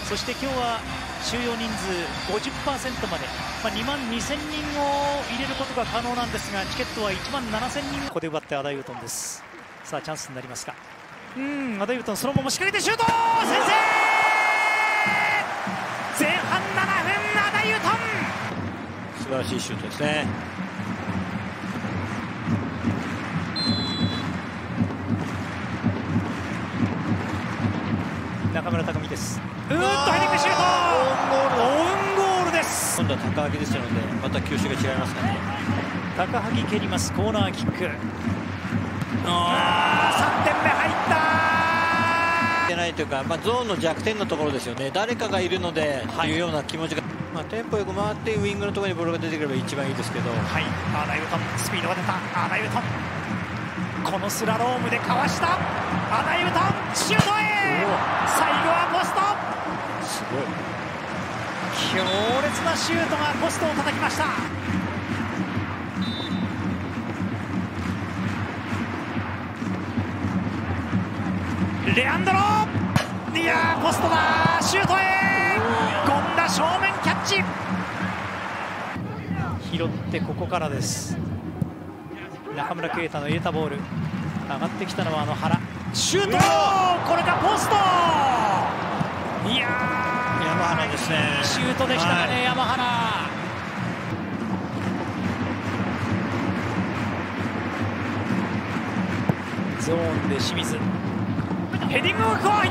そして今日は収容人数 50% まで、2万2000人を入れることが可能なんですが、チケットは1万7000人。ここで奪ってアダイウトンです。さあチャンスになりますか。アダイウトンそのまま仕掛けてシュート、先制。前半7分、アダイウトン素晴らしいシュートですね。 中村拓海です。ヘディングシュート、オウンゴールです。 今度は高萩ですのでまた球種が違いますかね。 高萩蹴ります。コーナーキック。3点目入ったじゃないというか、ゾーンの弱点のところですよね。誰かがいるのでというような気持ちが、テンポよく回ってウイングのところにボールが出てくれば一番いいですけど、 アダイウトン、スピードが出た。アダイウトン、このスラロームでかわした。アダイウトンシュートへ、最後はポスト。 すごい強烈なシュートがポストを叩きました。レアンドロ、いやーポストだ。シュートへ、権田正面キャッチ、拾ってここからです。中村圭太の入れたボール、上がってきたのは原、シュート、これがポスト。いやー山原ですね。 いいシュートでしたね、山原。ゾーンで清水、ヘディングが入った。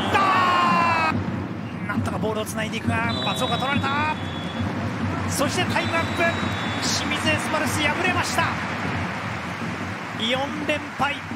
なんとかボールをつないでいくが松岡取られた。そしてタイムアップ、清水エスパルス敗れました。4連敗。